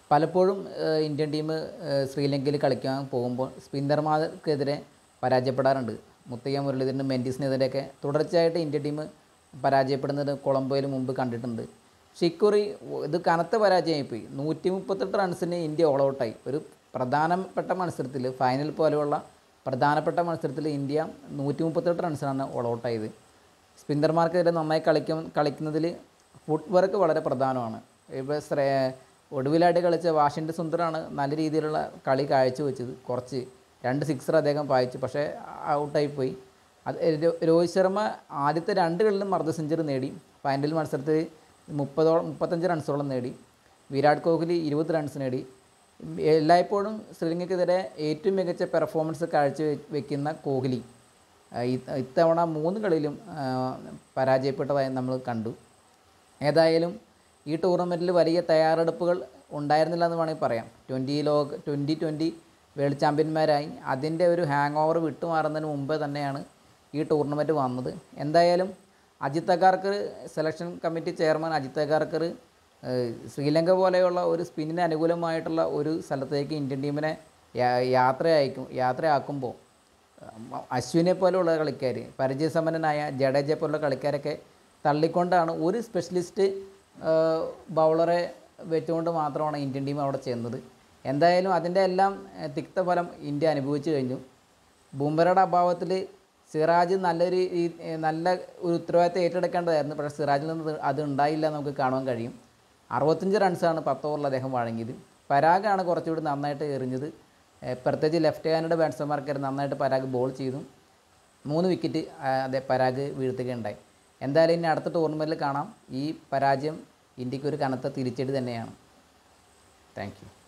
പലപ്പോഴും Indian team ശ്രീലങ്കയിൽ കളിക്കാൻ പോകുമ്പോൾ സ്പിന്നർമാർക്കെതിരെ പരാജയപ്പെടാറുണ്ട്. മുത്തയ്യ മുരളീധരനും മെൻഡിസിനെതിരെയൊക്കെ തുടർച്ചയായിട്ട് ഇന്ത്യൻ ടീം പരാജയപ്പെടുന്നത് കൊളംബോയിൽ മുമ്പ് കണ്ടിട്ടുണ്ട്. പക്ഷേ ഇക്കുറി ഇത് കനത്ത പരാജയമായിപ്പോയി. 138 റൺസിന് ഇന്ത്യ ഓൾ ഔട്ടായി. ഒരു പ്രധാനപ്പെട്ട മത്സരത്തിൽ, ഫൈനൽ പോലെയുള്ള പ്രധാനപ്പെട്ട മത്സരത്തിൽ ഇന്ത്യ 138 റൺസിനാണ് ഓൾ ഔട്ടായത്. സ്പിന്നർമാർക്കെതിരെ നന്നായി കളിക്കുന്നതിൽ ഫുട് വർക്ക് വളരെ പ്രധാനമാണ്. ഇപ്പോൾ ഒടുവിലായിട്ട് കളിച്ച വാഷിംഗ്ടൺ സുന്ദറാണ് നല്ല രീതിയിലുള്ള കളി കാഴ്ചവെച്ചത്. കുറച്ച് 2 സിക്സർ അദ്ദേഹം പായിച്ചു, പക്ഷേ ഔട്ടായിപ്പോയി. അത് രോഹിത് ശർമ്മ ആദ്യത്തെ 2 കളിലും അർദ്ധ സെഞ്ചുറി നേടി. ഫൈനൽ മത്സരത്തിൽ 35 റൺസോളം നേടി. വിരാട് കോഹ്ലി 20 റൺസ് നേടി. എല്ലായ്പ്പോഴും ശ്രീലങ്കയ്ക്കെതിരെ ഏറ്റവും മികച്ച പെർഫോമൻസ് കാഴ്ചവെക്കുന്ന കോഹ്ലി ഇത്തവണ 3 കളിയിലും പരാജയപ്പെട്ടതായി നമ്മൾ കണ്ടു. ഏതായാലും ഈ ടൂർണമെൻറ്റിൽ വലിയ തയ്യാറെടുപ്പുകൾ ഉണ്ടായിരുന്നില്ല എന്ന് വേണമെങ്കിൽ പറയാം. 2020 വേൾഡ് ചാമ്പ്യന്മാരായി അതിൻ്റെ ഒരു ഹാങ് ഓവർ വിട്ടുമാറുന്നതിന് മുമ്പേ തന്നെയാണ് ഈ ടൂർണമെൻറ്റ് വന്നത്. എന്തായാലും Ajit Agarkar, selection committee chairman Ajit Agarkar Sri Lanka പോലെയുള്ള ഒരു സ്പിന്നിന് അനുകൂലമായിട്ടുള്ള ഒരു സ്ഥലത്തേക്ക് ഇന്ത്യൻ ടീമിനെ യാത്രയാക്കുമ്പോൾ അശ്വിനെ പോലെയുള്ള കളിക്കാർ, പരിചയസമ്പന്നനായ ജഡേജ പോലുള്ള കളിക്കാരൊക്കെ തള്ളിക്കൊണ്ടാണ് ഒരു സ്പെഷ്യലിസ്റ്റ് ബൗളറെ വെച്ചുകൊണ്ട് മാത്രമാണ് ഇന്ത്യൻ ടീം അവിടെ ചെന്നത്. എന്തായാലും അതിൻ്റെ എല്ലാം തിക്തഫലം ഇന്ത്യ അനുഭവിച്ചു കഴിഞ്ഞു. ബുംറയുടെ അഭാവത്തിൽ സിറാജ് നല്ല ഒരു ഉത്തരവാദിത്തം ഏറ്റെടുക്കേണ്ടതായിരുന്നു. പക്ഷേ സിറാജിൽ നിന്ന് അത് ഉണ്ടായില്ല നമുക്ക് കാണാൻ കഴിയും. 65 റൺസാണ് 10 ഓവറിൽ അദ്ദേഹം വഴങ്ങിയത്. പരാഗാണ് കുറച്ചുകൂടി നന്നായിട്ട് എറിഞ്ഞത്. പ്രത്യേകിച്ച് ലെഫ്റ്റ് ഹാൻഡ് ബാറ്റ്സ്മാൻമാർക്ക് നന്നായിട്ട് പരാഗ് ബോൾ ചെയ്തു. 3 വിക്കറ്റ് പരാഗ് വീഴ്ത്തുകയുണ്ടായി. എന്തായാലും ഇനി അടുത്ത ടൂർണമെൻറ്റിൽ കാണാം. ഈ പരാജയം ഇന്ത്യക്ക് ഒരു കനത്ത തിരിച്ചടി തന്നെയാണ്. Thank U.